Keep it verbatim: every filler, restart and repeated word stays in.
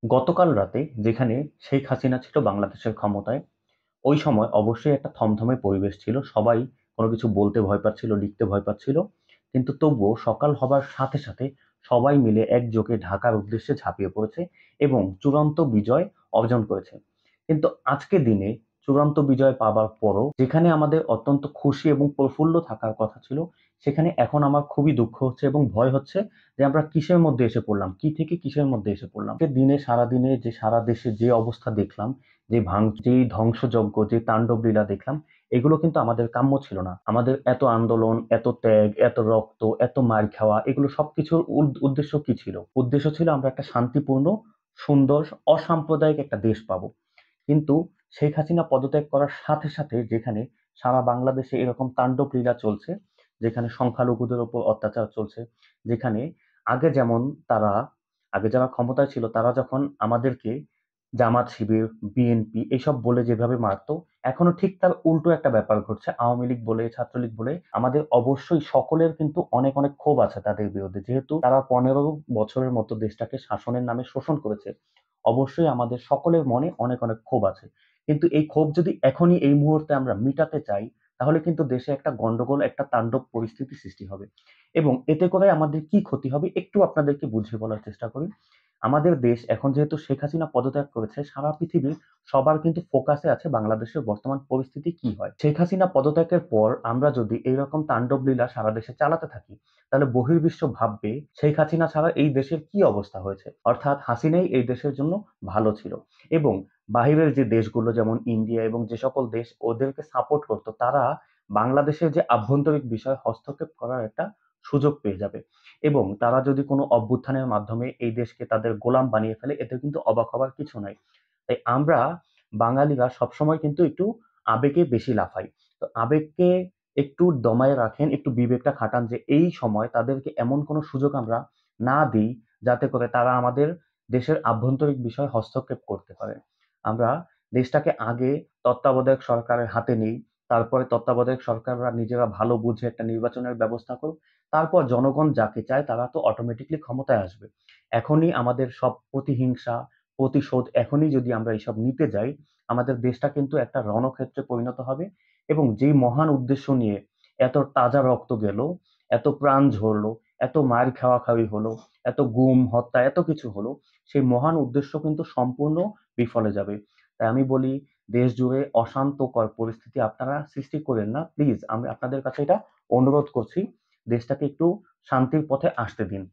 গতকাল রাতে যেখানে শেখ হাসিনা ছিল বাংলাদেশের ক্ষমতায়, ওই সময় অবশ্যই একটা থমথমে পরিবেশ ছিল। সবাই কোনো কিছু বলতে ভয় পাচ্ছিল, লিখতে ভয় পাচ্ছিল। কিন্তু তবুও সকাল হবার সাথে সাথে সবাই মিলে একযোগে ঢাকার উদ্দেশ্যে ঝাঁপিয়ে পড়েছে এবং চূড়ান্ত বিজয় অর্জন করেছে। কিন্তু আজকের দিনে চূড়ান্ত বিজয় পাবার পরও যেখানে আমাদের অত্যন্ত খুশি এবং প্রফুল্ল থাকার কথা ছিল, সেখানে এখন আমার খুবই দুঃখ হচ্ছে এবং ভয় হচ্ছে যে আমরা কিসের মধ্যে এসে পড়লাম, কি থেকে কিসের মধ্যে এসে পড়লাম। আজকের দিনে সারাদিনে যে সারা দেশে যে অবস্থা দেখলাম, যে ভাঙ যে ধ্বংসযজ্ঞ, যে তাণ্ডব লীলা দেখলাম, এগুলো কিন্তু আমাদের কাম্য ছিল না। আমাদের এত আন্দোলন, এত ত্যাগ, এত রক্ত, এত মার খাওয়া, এগুলো সবকিছুর উদ- উদ্দেশ্য কি ছিল? উদ্দেশ্য ছিল আমরা একটা শান্তিপূর্ণ, সুন্দর, অসাম্প্রদায়িক একটা দেশ পাবো। কিন্তু শেখ হাসিনা পদত্যাগ করার সাথে সাথে যেখানে সারা বাংলাদেশে এরকম তাণ্ডব লীলা চলছে, যেখানে সংখ্যালঘুদের উপর অত্যাচার চলছে, যেখানে আগে যেমন তারা আগে যারা ক্ষমতায় ছিল তারা যখন আমাদেরকে জামাত শিবির, বিএনপি এসব বলে যেভাবে মারতো, এখনো ঠিক তার উল্টো একটা ব্যাপার ঘটছে। আওয়ামী লীগ বলে, ছাত্রলীগ বলে আমাদের অবশ্যই সকলের কিন্তু অনেক অনেক ক্ষোভ আছে তাদের বিরুদ্ধে, যেহেতু তারা পনেরো বছরের মতো দেশটাকে শাসনের নামে শোষণ করেছে। অবশ্যই আমাদের সকলের মনে অনেক অনেক ক্ষোভ আছে। কিন্তু এই ক্ষোভ যদি এখনই এই মুহূর্তে আমরা মিটাতে চাই, তাহলে কিন্তু দেশে একটা গন্ডগোল, একটা তাণ্ডব পরিস্থিতি সৃষ্টি হবে। এবং এতে করে আমাদের কি ক্ষতি হবে একটু আপনাদেরকে বুঝিয়ে বলার চেষ্টা করি। আমাদের দেশ এখন যেহেতু শেখ হাসিনা পদত্যাগ করেছে, সারা পৃথিবীর সবার কিন্তু ফোকাসে আছে বাংলাদেশের বর্তমান পরিস্থিতি কি হয়। শেখ হাসিনা পদত্যাগের পর আমরা যদি এইরকম তাণ্ডব লীলা সারা দেশে চালাতে থাকি, তাহলে বহির্বিশ্ব ভাববে শেখ হাসিনা ছাড়া এই দেশের কি অবস্থা হয়েছে, অর্থাৎ হাসিনাই এই দেশের জন্য ভালো ছিল। এবং বাহিরের যে দেশগুলো যেমন ইন্ডিয়া এবং যে সকল দেশ ওদেরকে সাপোর্ট করতো, তারা বাংলাদেশের যে আভ্যন্তরীণ বিষয় হস্তক্ষেপ করার একটা সুযোগ পেয়ে যাবে। এবং তারা যদি কোনো অভ্যুত্থানের মাধ্যমে এই দেশকে তাদের গোলাম বানিয়ে ফেলে, এতে কিন্তু অবাক হবার কিছু নাই। তাই আমরা বাঙালিরা সবসময় কিন্তু একটু আবেগে বেশি লাফাই। তো আবেগকে একটু দমায় রাখেন, একটু বিবেকটা খাটান যে এই সময় তাদেরকে এমন কোনো সুযোগ আমরা না দিই যাতে করে তারা আমাদের দেশের আভ্যন্তরীণ বিষয় হস্তক্ষেপ করতে পারে। আমরা দেশটাকে আগে তত্ত্বাবধায়ক সরকারের হাতে নিই, তারপরে তত্ত্বাবধায়ক সরকাররা নিজেরা ভালো বুঝে একটা নির্বাচনের ব্যবস্থা করুক, তারপর জনগণ যাকে চায় তারা তো অটোমেটিকলি ক্ষমতায় আসবে। এখনই আমাদের সব প্রতিহিংসা, প্রতিশোধ এখনই যদি আমরা এইসব নিতে যাই, আমাদের দেশটা কিন্তু একটা রণক্ষেত্রে পরিণত হবে। এবং যেই মহান উদ্দেশ্য নিয়ে এত তাজা রক্ত গেল, এত প্রাণ ঝরলো, এত মার খাওয়া খাওয়ি হলো, এত গুম হত্যা এত কিছু হলো, সেই মহান উদ্দেশ্য কিন্তু সম্পূর্ণ বিফলে যাবে। তাই আমি বলি, দেশ জুড়ে অশান্তকর পরিস্থিতি আপনারা সৃষ্টি করেন না, প্লিজ। আমি আপনাদের কাছে এটা অনুরোধ করছি, দেশটাকে একটু শান্তির পথে আসতে দিন।